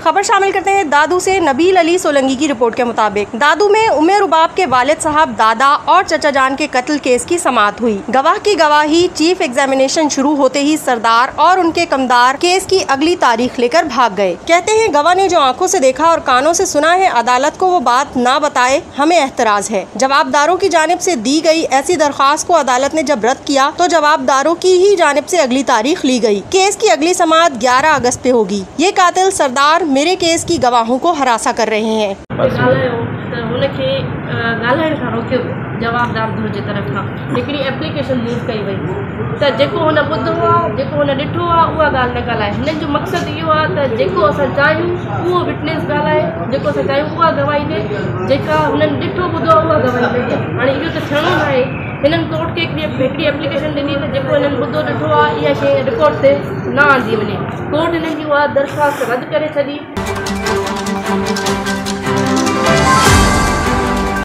खबर शामिल करते हैं दादू से। नबील अली सोलंकी की रिपोर्ट के मुताबिक दादू में उम्मे रुबाब के वालिद साहब, दादा और चचा जान के कत्ल केस की समाअत हुई। गवाह की गवाही, चीफ एग्जामिनेशन शुरू होते ही सरदार और उनके कमदार केस की अगली तारीख लेकर भाग गए। कहते हैं गवाह ने जो आंखों से देखा और कानों से सुना है, अदालत को वो बात ना बताए हमें एतराज है। जवाबदारों की जानिब से दी गई ऐसी दरख्वास्त को अदालत ने जब रद्द किया तो जवाबदारों की ही जानिब से अगली तारीख ली गई। केस की अगली समाअत 11 अगस्त पे होगी। ये कातिल सरदार मेरे केस की गवाहों को हरासा कर रहे हैं। जवाबदार जे तरफ़ खां हिकिड़ी एप्लीकेशन मूव कई वई त जेको हुन ॿुधो आहे, जेको हुन ॾिठो आहे, उहा ॻाल्हि न ॻाल्हाए। हिननि जो मक़सदु इहो आहे त जेको असां चाहियूं उहो विटनेस ॻाल्हाए, जेको असां चाहियूं उहा गवाही ॾे, जेका हुननि ॾिठो ॿुधो आहे उहा गवाही न ॾे। हाणे इहो त थियणो न आहे। हिननि कोर्ट खे हिकिड़ी एप्लीकेशन ॾिनी त जेको हिननि ॿुधो ॾिठो आहे इहा शइ रिकॉर्ड ते न आंदी वञे। कोर्ट हिननि जी उहा दरख़्वास्त रद्द करे छॾी।